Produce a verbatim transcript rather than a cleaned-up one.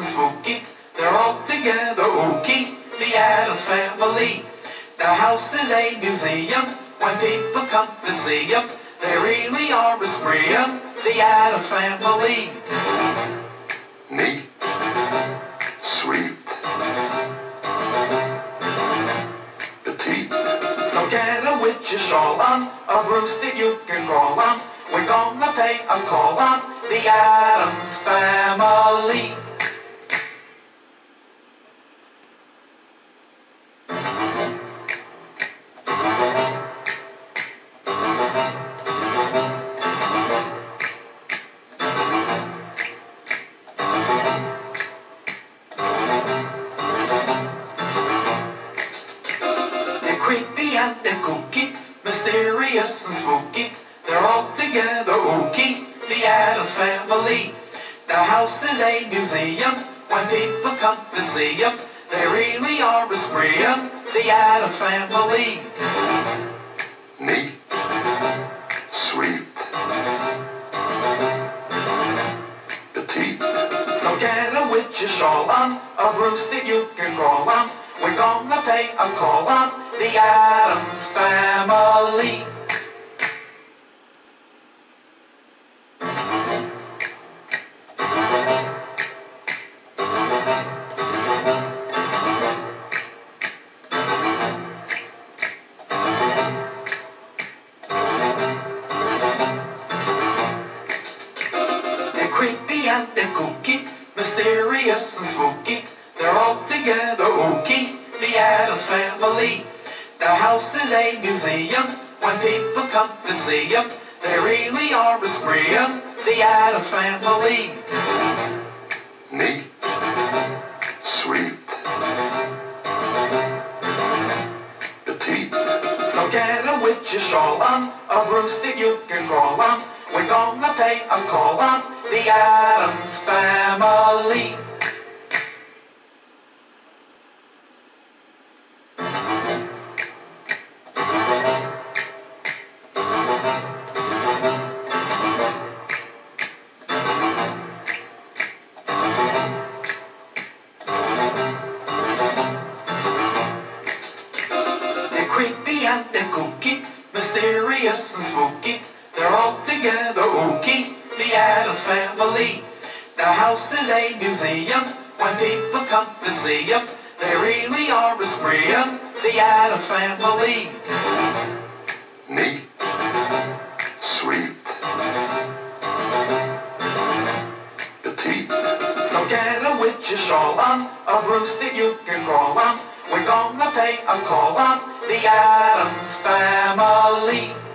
and spooky. They're all together ooky, the Addams Family. Their house is a museum when people come to see them. They really are a spree, the Addams Family. Neat, sweet, petite. So get a witch's shawl on, a broom stick you can crawl on. We're gonna pay a call on the Addams Family. They're creepy and they're kooky, mysterious and spooky. They're all together ooky, the Addams Family. Their house is a museum when people come to see them. They really are a spree, the Addams Family. Neat, sweet, petite. So get a witch's shawl on, a broomstick you can crawl on. We're gonna pay a call on the Addams Family. Creepy and they're kooky, mysterious and spooky. They're all together ooky, the Addams Family. Their house is a museum when people come to see them. They really are a spree, the Addams Family. Neat, sweet, petite. So get a witch's shawl on, a broomstick you can crawl on. We're gonna pay a call on the Addams Family. They're creepy and they're kooky, mysterious and spooky. They're all together ooky, the Addams Family. Their house is a museum when people come to see them. They really are a spree, the Addams Family. Neat, sweet, petite. So get a witch's shawl on, a broomstick you can crawl on. We're gonna pay a call on the Addams Family.